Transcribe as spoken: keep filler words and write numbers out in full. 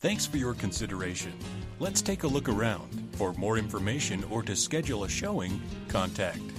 Thanks for your consideration. Let's take a look around. For more information or to schedule a showing, contact